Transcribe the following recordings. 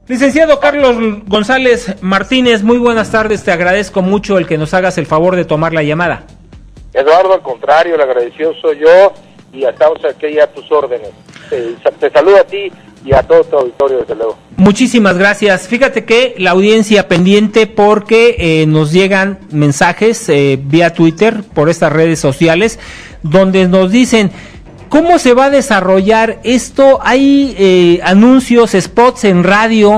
Licenciado Carlos González Martínez, muy buenas tardes, te agradezco mucho el que nos hagas el favor de tomar la llamada. Eduardo, al contrario, el agradecido soy yo y estamos aquí a tus órdenes. Te saludo a ti y a todo tu auditorio, desde luego. Muchísimas gracias. Fíjate que la audiencia pendiente porque nos llegan mensajes vía Twitter, por estas redes sociales, donde nos dicen: ¿cómo se va a desarrollar esto? Hay anuncios, spots en radio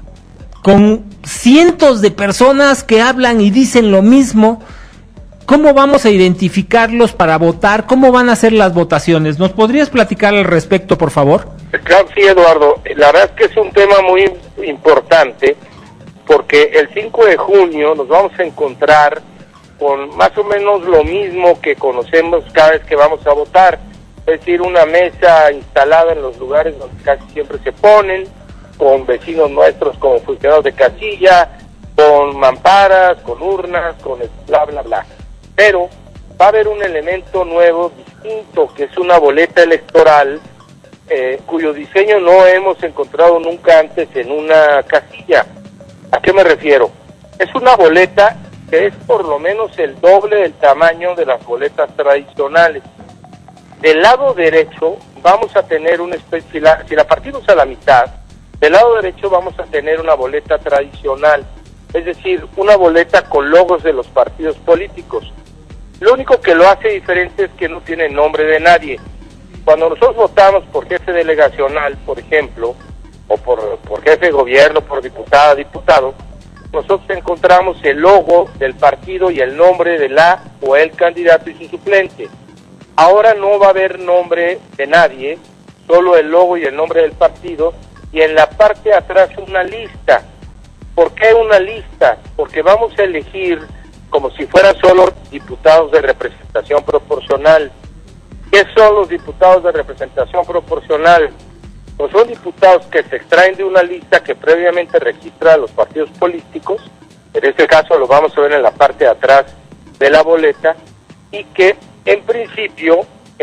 con cientos de personas que hablan y dicen lo mismo. ¿Cómo vamos a identificarlos para votar? ¿Cómo van a ser las votaciones? ¿Nos podrías platicar al respecto, por favor? Claro, sí, Eduardo. La verdad es que es un tema muy importante porque el 5 de junio nos vamos a encontrar con más o menos lo mismo que conocemos cada vez que vamos a votar. Es decir, una mesa instalada en los lugares donde casi siempre se ponen, con vecinos nuestros como funcionarios de casilla, con mamparas, con urnas, con bla, bla, bla. Pero va a haber un elemento nuevo, distinto, que es una boleta electoral, cuyo diseño no hemos encontrado nunca antes en una casilla. ¿A qué me refiero? Es una boleta que es por lo menos el doble del tamaño de las boletas tradicionales. Del lado derecho vamos a tener una especie, si la partimos a la mitad, del lado derecho vamos a tener una boleta tradicional, es decir, una boleta con logos de los partidos políticos. Lo único que lo hace diferente es que no tiene nombre de nadie. Cuando nosotros votamos por jefe delegacional, por ejemplo, o por jefe de gobierno, por diputada, diputado, nosotros encontramos el logo del partido y el nombre de la o el candidato y su suplente. Ahora no va a haber nombre de nadie, solo el logo y el nombre del partido, y en la parte de atrás una lista. ¿Por qué una lista? Porque vamos a elegir como si fueran solo diputados de representación proporcional. ¿Qué son los diputados de representación proporcional? Pues son diputados que se extraen de una lista que previamente registra a los partidos políticos, en este caso lo vamos a ver en la parte de atrás de la boleta, y que en principio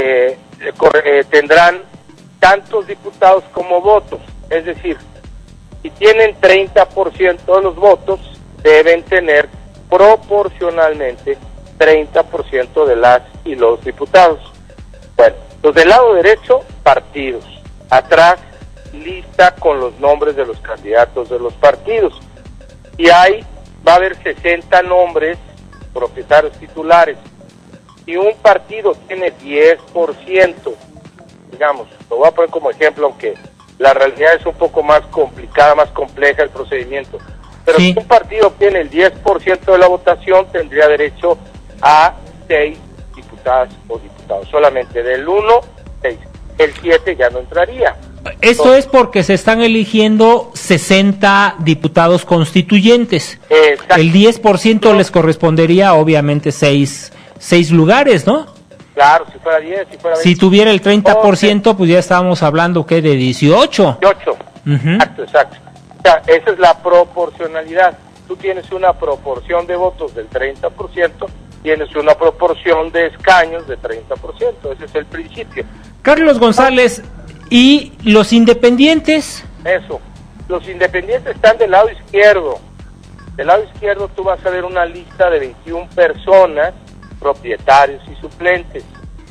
tendrán tantos diputados como votos, es decir, si tienen 30% de los votos, deben tener proporcionalmente 30% de las y los diputados. Bueno, los del lado derecho, partidos, atrás, lista con los nombres de los candidatos de los partidos, y ahí va a haber 60 nombres, propietarios titulares. Si un partido tiene 10%, digamos, lo voy a poner como ejemplo, aunque la realidad es un poco más complicada, más compleja el procedimiento, pero sí. Si un partido tiene el 10% de la votación, tendría derecho a 6 diputadas o diputados, solamente del 1, 6, el 7 ya no entraría. Esto entonces, es porque se están eligiendo 60 diputados constituyentes. El 10% les correspondería obviamente 6 lugares, ¿no? Claro, si fuera 10, si fuera 20. Si tuviera el 30%, pues ya estábamos hablando, ¿qué? De 18. 18, exacto. O sea, esa es la proporcionalidad. Tú tienes una proporción de votos del 30%, tienes una proporción de escaños de 30%, ese es el principio. Carlos González, ¿y los independientes? Eso, los independientes están del lado izquierdo. Del lado izquierdo tú vas a ver una lista de 21 personas, propietarios y suplentes.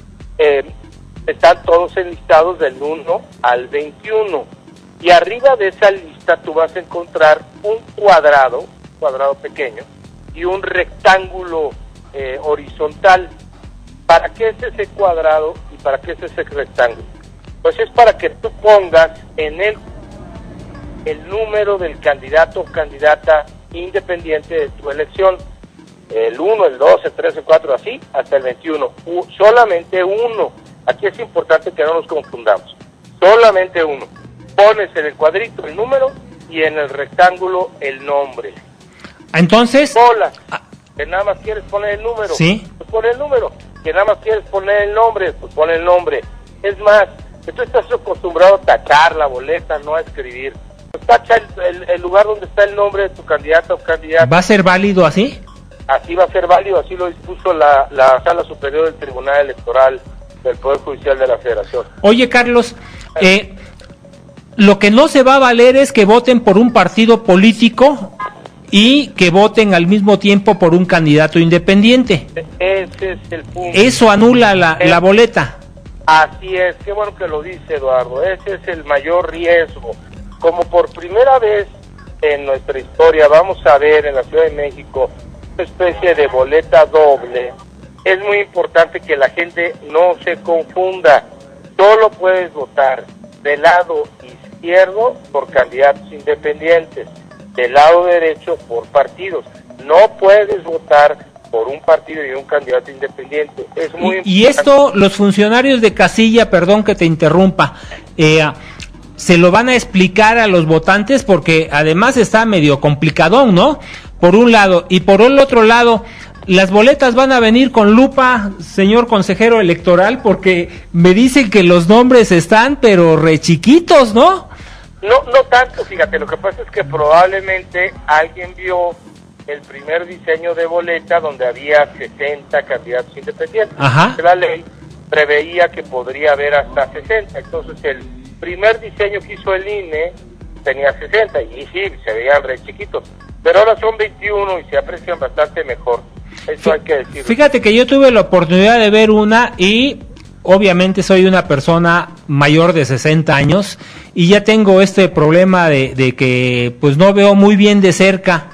Están todos enlistados del 1 al 21. Y arriba de esa lista tú vas a encontrar un cuadrado pequeño, y un rectángulo horizontal. ¿Para qué es ese cuadrado y para qué es ese rectángulo? Pues es para que tú pongas en él el número del candidato o candidata independiente de tu elección. El 1, el 2, el 3, el 4, así, hasta el 21. Solamente uno. Aquí es importante que no nos confundamos. Solamente uno. Pones en el cuadrito el número y en el rectángulo el nombre. Entonces... Hola, que nada más quieres poner el número. Sí. Pues pon el número. Que nada más quieres poner el nombre, pues pon el nombre. Es más, que tú estás acostumbrado a tachar la boleta, no a escribir. Pues tacha el lugar donde está el nombre de tu candidato o candidata. ¿Va a ser válido así? Así va a ser válido, así lo dispuso la Sala Superior del Tribunal Electoral del Poder Judicial de la Federación. Oye, Carlos, Lo que no se va a valer es que voten por un partido político y que voten al mismo tiempo por un candidato independiente. Ese es el punto. Eso anula la boleta. Así es, qué bueno que lo dice Eduardo, ese es el mayor riesgo. Como por primera vez en nuestra historia vamos a ver en la Ciudad de México una especie de boleta doble, es muy importante que la gente no se confunda. Solo puedes votar del lado izquierdo por candidatos independientes, del lado derecho por partidos. No puedes votar por un partido y un candidato independiente. Es muy y esto los funcionarios de casilla, perdón que te interrumpa, se lo van a explicar a los votantes, porque además está medio complicadón, ¿no? Por un lado, y por el otro lado, las boletas van a venir con lupa, señor consejero electoral, porque me dicen que los nombres están pero re chiquitos, ¿no? No tanto, fíjate, lo que pasa es que probablemente alguien vio el primer diseño de boleta donde había 60 candidatos independientes. Ajá. La ley preveía que podría haber hasta 60, entonces el primer diseño que hizo el INE tenía 60 y sí, se veían re chiquitos, pero ahora son 21 y se aprecian bastante mejor, eso hay que decirlo. Fíjate que yo tuve la oportunidad de ver una y obviamente soy una persona mayor de 60 años y ya tengo este problema de que pues no veo muy bien de cerca.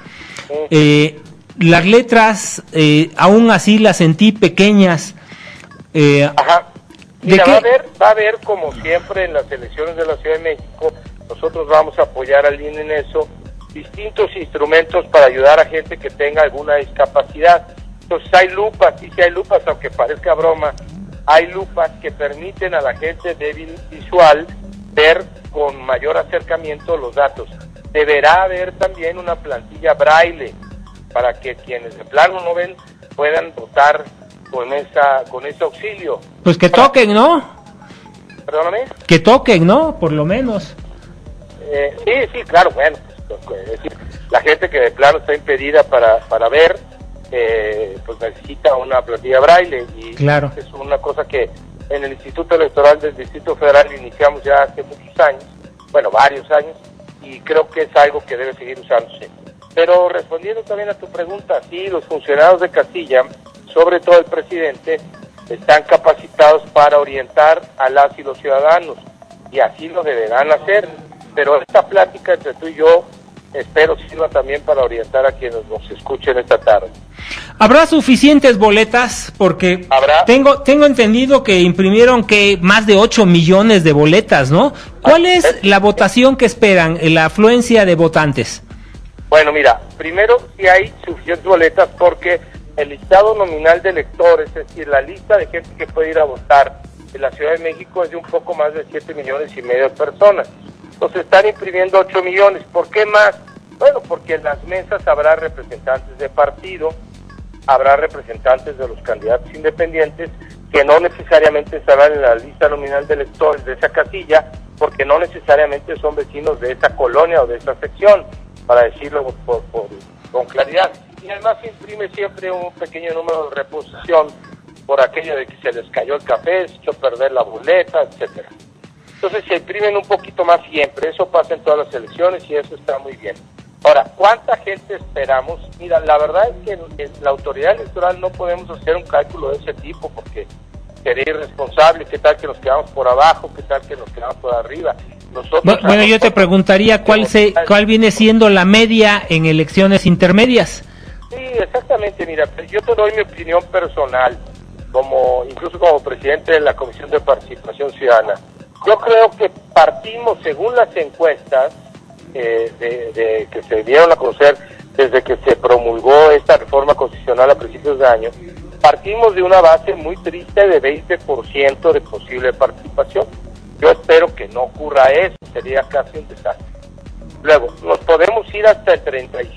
Las letras aún así las sentí pequeñas. Ajá. Mira, va a haber como siempre en las elecciones de la Ciudad de México, nosotros vamos a apoyar al INE en eso, distintos instrumentos para ayudar a gente que tenga alguna discapacidad. Entonces hay lupas, sí hay lupas, aunque parezca broma, hay lupas que permiten a la gente débil visual ver con mayor acercamiento los datos. Deberá haber también una plantilla braille para que quienes de plano no ven puedan votar con ese auxilio. Pues que toquen, ¿no? Perdóname. Que toquen, ¿no? Por lo menos. Sí, claro, bueno, pues, es decir, la gente que de plano está impedida para ver, pues necesita una plantilla braille y claro. Es una cosa que en el Instituto Electoral del Distrito Federal iniciamos ya hace muchos años, bueno, varios años, y creo que es algo que debe seguir usándose. Pero respondiendo también a tu pregunta, sí, los funcionarios de casilla, sobre todo el presidente, están capacitados para orientar a las y los ciudadanos, y así lo deberán hacer. Pero esta plática entre tú y yo, espero sirva también para orientar a quienes nos escuchen esta tarde. ¿Habrá suficientes boletas? Porque tengo entendido que imprimieron que más de 8 millones de boletas, ¿no? ¿Cuál es la votación que esperan, la afluencia de votantes? Bueno, mira, primero si hay suficientes boletas porque el listado nominal de electores, es decir, la lista de gente que puede ir a votar en la Ciudad de México es de un poco más de 7,5 millones de personas. Entonces están imprimiendo 8 millones. ¿Por qué más? Bueno, porque en las mesas habrá representantes de partido, habrá representantes de los candidatos independientes que no necesariamente estarán en la lista nominal de electores de esa casilla, porque no necesariamente son vecinos de esa colonia o de esa sección, para decirlo con claridad. Y además se imprime siempre un pequeño número de reposición por aquello de que se les cayó el café, se echó a perder la boleta, etcétera. Entonces se imprimen un poquito más siempre, eso pasa en todas las elecciones y eso está muy bien. Ahora, ¿cuánta gente esperamos? Mira, la verdad es que en la autoridad electoral no podemos hacer un cálculo de ese tipo porque sería irresponsable. ¿Qué tal que nos quedamos por abajo? ¿Qué tal que nos quedamos por arriba? Nosotros bueno, yo te preguntaría cuál viene siendo la media en elecciones intermedias. Sí, exactamente. Mira, yo te doy mi opinión personal, incluso como presidente de la Comisión de Participación Ciudadana. Yo creo que partimos, según las encuestas que se dieron a conocer desde que se promulgó esta reforma constitucional a principios de año, partimos de una base muy triste de 20% de posible participación. Yo espero que no ocurra eso, sería casi un desastre. Luego, nos podemos ir hasta el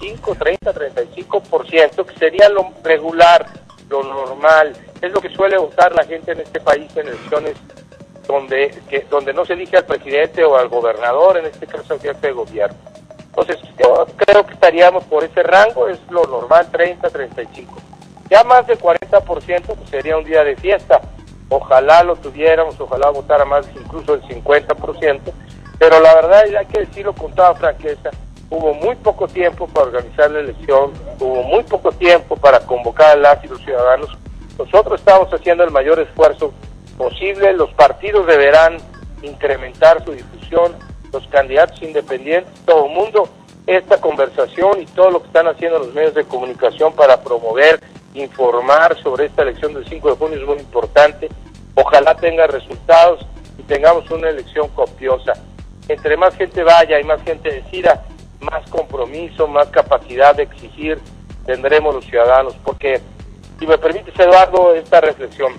35%, que sería lo regular, lo normal, es lo que suele votar la gente en este país en elecciones donde no se elige al presidente o al gobernador, en este caso al jefe de gobierno. Entonces, yo creo que estaríamos por ese rango, es lo normal, 30-35%. Ya más de 40% pues sería un día de fiesta. Ojalá lo tuviéramos, ojalá votara más, incluso el 50%, pero la verdad hay que decirlo con toda franqueza, hubo muy poco tiempo para organizar la elección, hubo muy poco tiempo para convocar a las y los ciudadanos. Nosotros estamos haciendo el mayor esfuerzo posible, los partidos deberán incrementar su difusión, los candidatos independientes, todo el mundo, esta conversación y todo lo que están haciendo los medios de comunicación para promover, informar sobre esta elección del 5 de junio es muy importante. Ojalá tenga resultados y tengamos una elección copiosa. Entre más gente vaya y más gente decida, más compromiso, más capacidad de exigir tendremos los ciudadanos. Porque, si me permites, Eduardo, esta reflexión.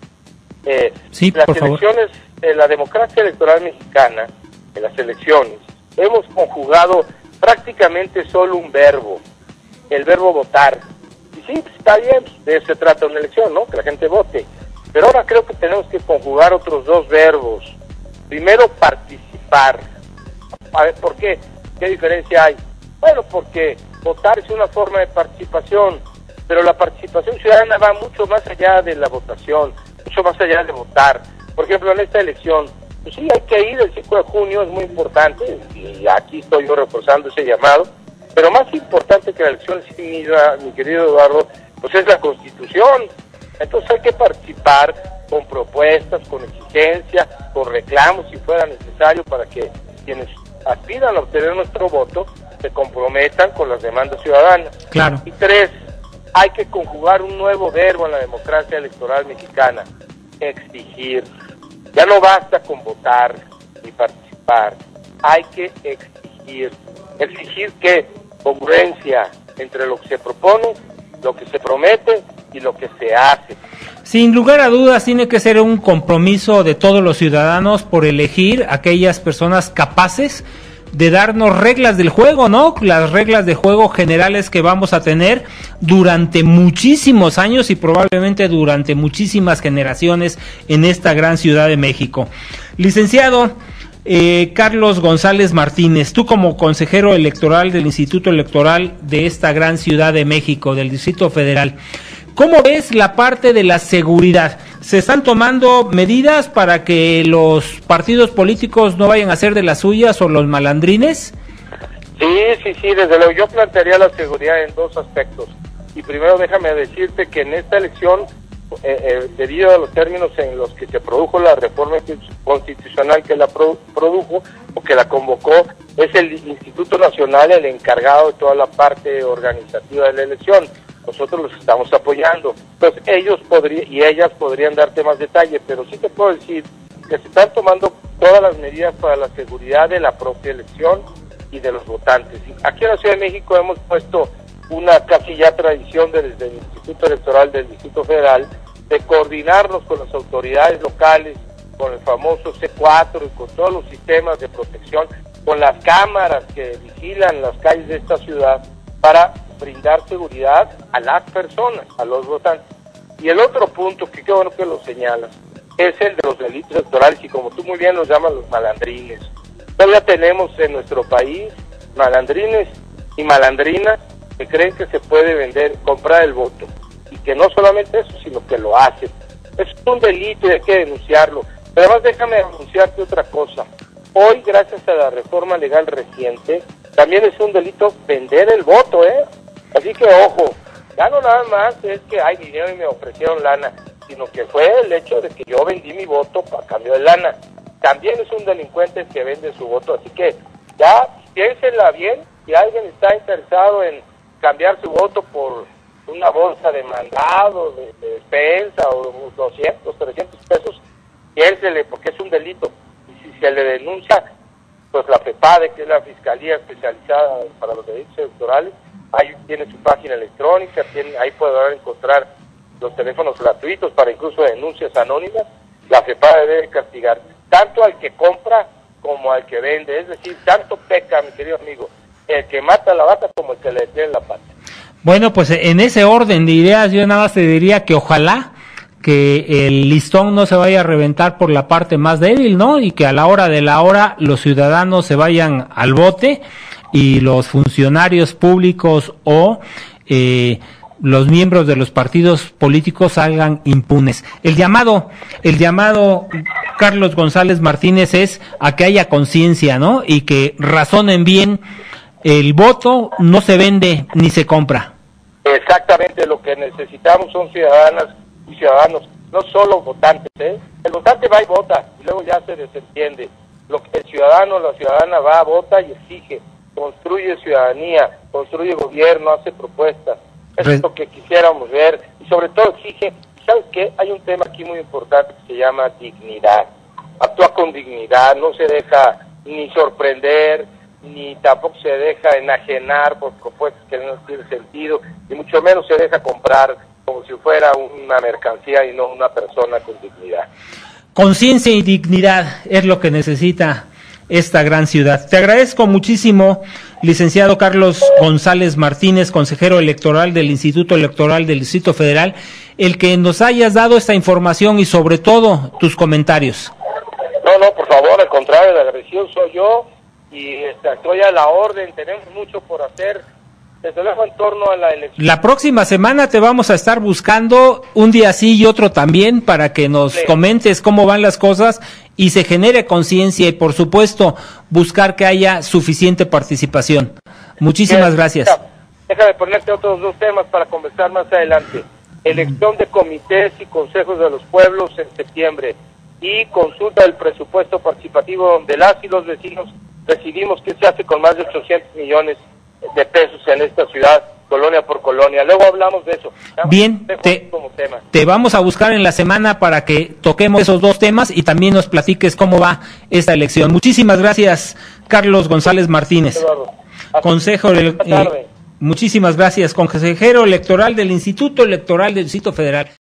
Sí, las por elecciones, la democracia electoral mexicana, en las elecciones, hemos conjugado prácticamente solo un verbo, el verbo votar. Y sí, pues está bien, de eso se trata una elección, ¿no? Que la gente vote. Pero ahora creo que tenemos que conjugar otros dos verbos. Primero, participar. A ver, ¿por qué? ¿Qué diferencia hay? Bueno, porque votar es una forma de participación, pero la participación ciudadana va mucho más allá de la votación, mucho más allá de votar. Por ejemplo, en esta elección, pues sí, hay que ir el 5 de junio, es muy importante, y aquí estoy yo reforzando ese llamado, pero más importante que la elección en sí misma, mi querido Eduardo, pues es la Constitución. Entonces hay que participar con propuestas, con exigencia, con reclamos si fuera necesario, para que quienes aspiran a obtener nuestro voto se comprometan con las demandas ciudadanas. Claro. Y 3, hay que conjugar un nuevo verbo en la democracia electoral mexicana: exigir. Ya no basta con votar ni participar, hay que exigir. ¿Exigir qué? Congruencia entre lo que se propone, lo que se promete y lo que se hace. Sin lugar a dudas, tiene que ser un compromiso de todos los ciudadanos por elegir aquellas personas capaces de darnos reglas del juego, ¿no? Las reglas de juego generales que vamos a tener durante muchísimos años y probablemente durante muchísimas generaciones en esta gran Ciudad de México. Licenciado Carlos González Martínez, tú como consejero electoral del Instituto Electoral de esta gran Ciudad de México, del Distrito Federal, ¿cómo ves la parte de la seguridad? ¿Se están tomando medidas para que los partidos políticos no vayan a hacer de las suyas o los malandrines? Sí, desde luego. Yo plantearía la seguridad en dos aspectos. Y primero déjame decirte que en esta elección, debido a los términos en los que se produjo la reforma constitucional que la produjo o que la convocó, es el Instituto Nacional el encargado de toda la parte organizativa de la elección. Nosotros los estamos apoyando. Entonces ellos y ellas podrían darte más detalle, pero sí te puedo decir que se están tomando todas las medidas para la seguridad de la propia elección y de los votantes. Aquí en la Ciudad de México hemos puesto una casi ya tradición desde el Instituto Electoral del Distrito Federal de coordinarnos con las autoridades locales, con el famoso C4 y con todos los sistemas de protección, con las cámaras que vigilan las calles de esta ciudad para brindar seguridad a las personas, a los votantes. Y el otro punto, que qué bueno que lo señalas, es el de los delitos electorales, y como tú muy bien los llamas, los malandrines. Todavía tenemos en nuestro país malandrines y malandrinas que creen que se puede comprar el voto, y que no solamente eso, sino que lo hacen. Es un delito y hay que denunciarlo. Pero además déjame anunciarte otra cosa. Hoy, gracias a la reforma legal reciente, también es un delito vender el voto, Así que ojo, ya no nada más es que hay dinero y me ofrecieron lana, sino que fue el hecho de que yo vendí mi voto a cambio de lana. También es un delincuente que vende su voto, así que ya piénsenla bien. Si alguien está interesado en cambiar su voto por una bolsa de mandado, de despensa, o 200, 300 pesos, piénsele, porque es un delito. Y si se le denuncia, pues la FEPADE, que es la Fiscalía Especializada para los Delitos Electorales, ahí tiene su página electrónica, ahí podrán encontrar los teléfonos gratuitos para incluso denuncias anónimas. La FEPADE debe castigar tanto al que compra como al que vende, es decir, tanto peca, mi querido amigo, el que mata la vaca como el que le detiene la pata. Bueno, pues en ese orden de ideas yo nada más te diría que ojalá que el listón no se vaya a reventar por la parte más débil, ¿no? Y que a la hora de la hora los ciudadanos se vayan al bote y los funcionarios públicos o los miembros de los partidos políticos salgan impunes. El llamado Carlos González Martínez, es a que haya conciencia, ¿no? Y que razonen bien, el voto no se vende ni se compra. Exactamente, lo que necesitamos son ciudadanas y ciudadanos, no solo votantes, ¿eh? El votante va y vota, y luego ya se desentiende. Lo que el ciudadano, la ciudadana va, vota y exige, construye ciudadanía, construye gobierno, hace propuestas. Eso es lo que quisiéramos ver, y sobre todo exige. ¿Sabes qué? Hay un tema aquí muy importante que se llama dignidad. Actúa con dignidad, no se deja ni sorprender, ni tampoco se deja enajenar por propuestas que no tienen sentido, y mucho menos se deja comprar como si fuera una mercancía y no una persona con dignidad. Conciencia y dignidad es lo que necesita esta gran ciudad. Te agradezco muchísimo, licenciado Carlos González Martínez, consejero electoral del Instituto Electoral del Distrito Federal, el que nos hayas dado esta información y sobre todo tus comentarios. No, por favor, al contrario, la agresión soy yo y estoy a la orden, tenemos mucho por hacer, desde luego en torno a la elección. La próxima semana te vamos a estar buscando un día sí y otro también para que nos comentes cómo van las cosas y se genere conciencia y por supuesto buscar que haya suficiente participación. Muchísimas gracias. Déjame ponerte otros dos temas para conversar más adelante. Elección de comités y consejos de los pueblos en septiembre y consulta del presupuesto participativo donde las y los vecinos decidimos qué se hace con más de 800 millones de pesos en esta ciudad, colonia por colonia. Luego hablamos de eso. Bien, te vamos a buscar en la semana para que toquemos esos dos temas y también nos platiques cómo va esta elección. Muchísimas gracias, Carlos González Martínez. Muchísimas gracias, consejero electoral del Instituto Electoral del Distrito Federal.